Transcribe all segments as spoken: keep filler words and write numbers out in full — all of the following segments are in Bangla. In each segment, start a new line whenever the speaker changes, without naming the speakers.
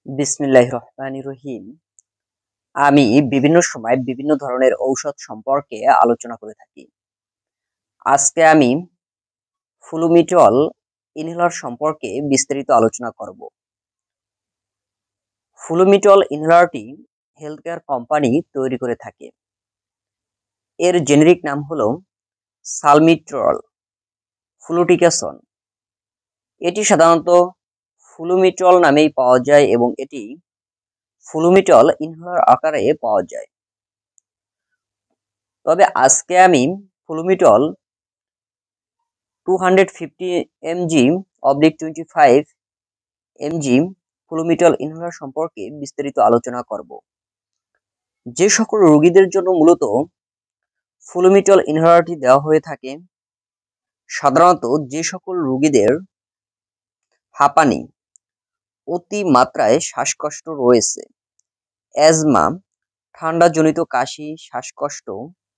বিসমিল্লাহির রহমানির রহিম। আমি বিভিন্ন সময় বিভিন্ন ধরনের ঔষধ সম্পর্কে আলোচনা করে থাকি। আজকে আমি ফ্লুমিটল ইনহেলার সম্পর্কে বিস্তারিত আলোচনা করব। ফ্লুমিটল ইনহেলারটি হেলথ কেয়ার কোম্পানি তৈরি করে থাকে। এর জেনেরিক নাম হলো সালমিট্রল ফ্লুটিকেশন। এটি সাধারণত ফ্লুমিটল নামেই পাওয়া যায় এবং এটি ফ্লুমিটল ইনহেলার আকারে পাওয়া যায়। তবে আজকে আমি Flumitol two hundred fifty mg অবলিক twenty five mg Flumitol inhaler সম্পর্কে বিস্তারিত আলোচনা করব। যে সকল রোগীদের জন্য মূলত ফ্লুমিটল ইনহেলারটি দেওয়া হয়ে থাকে, সাধারণত যে সকল রোগীদের হাঁপানি, অতি মাত্রায় শ্বাসকষ্ট রয়েছে, অ্যাজমা, ঠান্ডাজনিত কাশি, শ্বাসকষ্ট,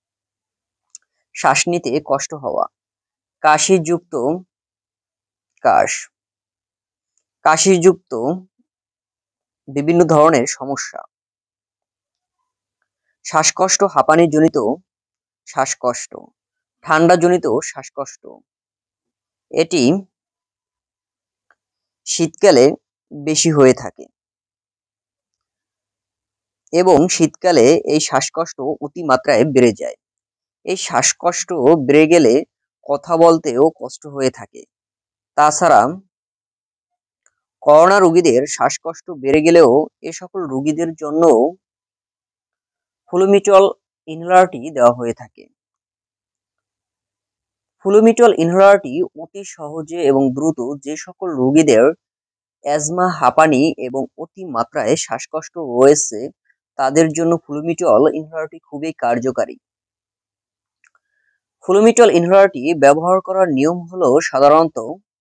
শ্বাস নিতে কষ্ট হওয়া, কাশিযুক্ত কাশ, কাশিযুক্ত বিভিন্ন ধরনের সমস্যা, শ্বাসকষ্ট, হাঁপানিজনিত শ্বাসকষ্ট, ঠান্ডাজনিত শ্বাসকষ্ট, এটি শীতকালে বেশি হয়ে থাকে এবং শীতকালে এই শ্বাসকষ্ট অতিমাত্রায় বেড়ে যায়। এই শ্বাসকষ্ট বেড়ে গেলে কথা বলতেও কষ্ট হয়ে থাকে। তাছাড়া করোনা রোগীদের শ্বাসকষ্ট বেড়ে গেলেও এ সকল রোগীদের জন্য ফ্লুমিটল ইনহেলারটি দেওয়া হয়ে থাকে। ফ্লুমিটল ইনহেলারটি অতি সহজে এবং দ্রুত যে সকল রোগীদের অ্যাজমা, হাঁপানি এবং অতি মাত্রায় শ্বাসকষ্ট রয়েছে তাদের জন্য ফ্লুমিটল ইনহেলারটি খুবই কার্যকারী। ফ্লুমিটল ইনহেলারটি ব্যবহার করার নিয়ম হলো সাধারণত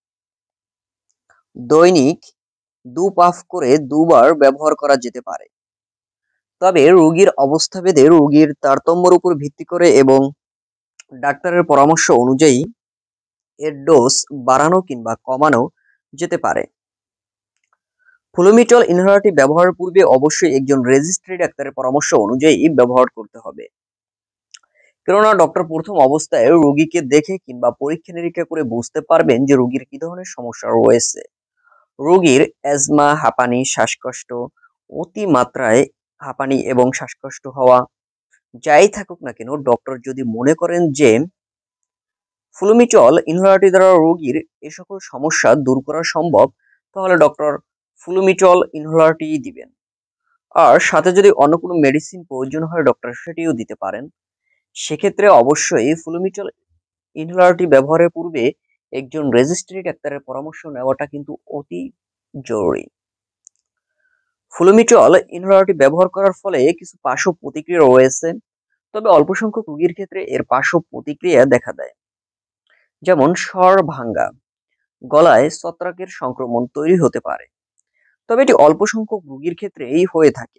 দৈনিক দু পাফ করে দুবার ব্যবহার করা যেতে পারে। তবে রোগীর অবস্থাভেদে রোগীর তারতম্যের উপর ভিত্তি করে এবং ডাক্তারের পরামর্শ অনুযায়ী এর ডোজ বাড়ানো কিংবা কমানো যেতে পারে। ফ্লুমিটল ইনহেলারটি ব্যবহারের পূর্বে অবশ্যই একজন রেজিস্ট্রি ডাক্তারের পরামর্শ অনুযায়ী ব্যবহার করতে হবে। কেননা ডক্টর প্রথম অবস্থায় রোগীকে দেখে কিংবা পরীক্ষা নিরীক্ষা করে বুঝতে পারবেন যে রোগীর কি ধরনের সমস্যা রয়েছে। রোগীর অ্যাজমা, হাঁপানি, শ্বাসকষ্ট, অতি মাত্রায় হাঁপানি এবং শ্বাসকষ্ট হওয়া যাই থাকুক না কেন, ডক্টর যদি মনে করেন যে ফ্লুমিটল ইনহেলারটি দ্বারা রোগীর এ সকল সমস্যা দূর করা সম্ভব, তাহলে ডক্টর ফ্লুমিটল ইনহেলারটি দিবেন। আর সাথে যদি অন্য কোনো মেডিসিন প্রয়োজন হয় ডক্টর সেটিও দিতে পারেন। সেক্ষেত্রে অবশ্যই ফ্লুমিটল ইনহেলারটি ব্যবহারের পূর্বে একজন রেজিস্ট্রি ডাক্তারের পরামর্শ নেওয়াটা কিন্তু অতি জরুরি। ফ্লুমিটল ইনহেলারটি ব্যবহার করার ফলে কিছু পার্শ্ব প্রতিক্রিয়া রয়েছে, তবে অল্প সংখ্যক রোগীর ক্ষেত্রে এর পার্শ্ব প্রতিক্রিয়া দেখা দেয়। যেমন স্বর ভাঙ্গা, গলায় ছত্রাকের সংক্রমণ তৈরি হতে পারে, তবে এটি অল্প সংখ্যক রোগীর ক্ষেত্রেই হয়ে থাকে।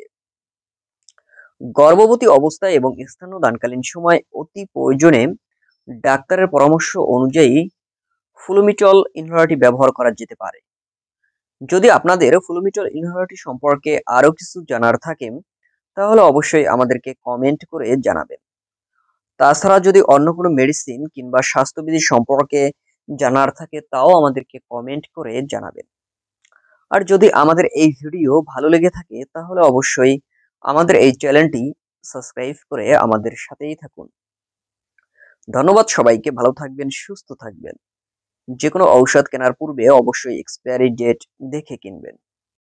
গর্ভবতী অবস্থায় এবং স্তন্যদানকালীন সময় অতি প্রয়োজনে ডাক্তারের পরামর্শ অনুযায়ী ফ্লুমিটল ইনহেলারটি ব্যবহার করা যেতে পারে। যদি আপনাদের ফ্লুমিটল ইনহেলারটি সম্পর্কে আরো কিছু জানার থাকে তাহলে অবশ্যই আমাদেরকে কমেন্ট করে জানাবেন। তাছাড়া যদি অন্য কোনো মেডিসিন কিংবা স্বাস্থ্যবিধি সম্পর্কে জানার থাকে তাও আমাদেরকে কমেন্ট করে জানাবেন। আর যদি আমাদের এই ভিডিও ভালো লেগে থাকে তাহলে অবশ্যই আমাদের এই চ্যানেলটি সাবস্ক্রাইব করে আমাদের সাথেই থাকুন। ধন্যবাদ সবাইকে, ভালো থাকবেন, সুস্থ থাকবেন। যে কোনো ঔষধ কেনার পূর্বে অবশ্যই এক্সপায়ারি ডেট দেখে কিনবেন।